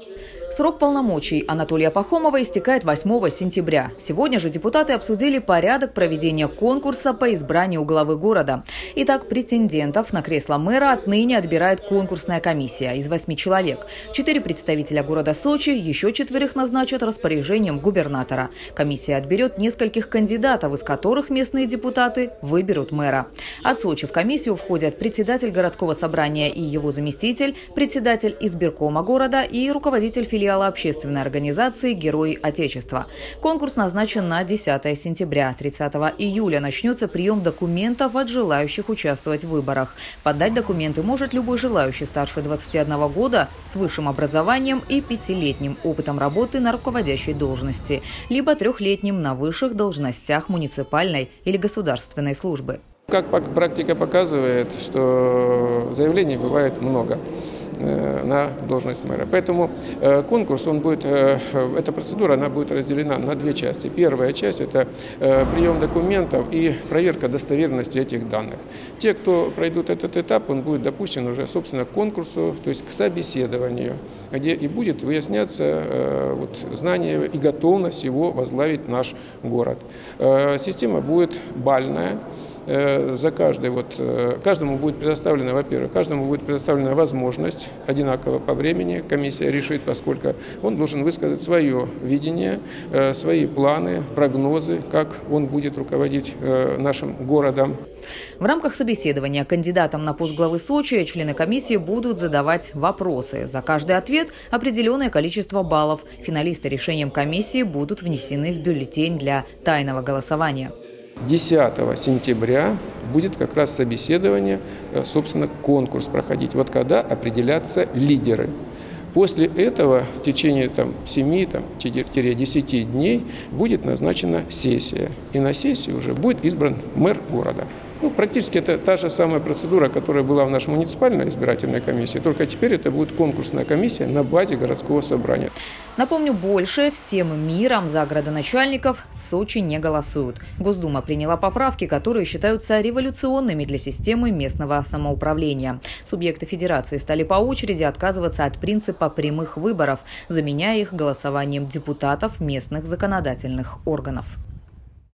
Срок полномочий Анатолия Пахомова истекает 8 сентября. Сегодня же депутаты обсудили порядок проведения конкурса по избранию главы города. Итак, претендентов на кресло мэра отныне отбирает конкурсная комиссия из 8 человек. 4 представителя города Сочи, еще 4 назначат распоряжением губернатора. Комиссия отберет нескольких кандидатов, из которых местные депутаты выберут мэра. От Сочи в комиссию входят председатель городского собрания и его заместитель, председатель избиркома города и руководитель филиала общественной организации «Герои Отечества». Конкурс назначен на 10 сентября. 30 июля начнется прием документов от желающих участвовать в выборах. Подать документы может любой желающий старше 21 года с высшим образованием и 5-летним опытом работы на руководящей должности, либо 3-летним на высших должностях муниципальной или государственной службы. Как практика показывает, что заявлений бывает много на должность мэра. Поэтому конкурс, эта процедура, она будет разделена на 2 части. Первая часть – это прием документов и проверка достоверности этих данных. Те, кто пройдут этот этап, он будет допущен уже, собственно, к конкурсу, то есть к собеседованию, где и будет выясняться знание и готовность его возглавить наш город. Система будет бальная. Каждому будет предоставлена, во-первых, возможность одинаково по времени. Комиссия решит, поскольку он должен высказать свое видение, свои планы, прогнозы, как он будет руководить нашим городом. В рамках собеседования кандидатам на пост главы Сочи члены комиссии будут задавать вопросы. За каждый ответ определенное количество баллов. Финалисты решением комиссии будут внесены в бюллетень для тайного голосования. 10 сентября будет как раз собеседование, собственно, конкурс проходить. Вот когда определятся лидеры. После этого в течение 7-10 дней будет назначена сессия. И на сессии уже будет избран мэр города. Практически это та же самая процедура, которая была в нашей муниципальной избирательной комиссии, только теперь это будет конкурсная комиссия на базе городского собрания. Напомню, больше всем миром за градоначальников в Сочи не голосуют. Госдума приняла поправки, которые считаются революционными для системы местного самоуправления. Субъекты федерации стали по очереди отказываться от принципа прямых выборов, заменяя их голосованием депутатов местных законодательных органов.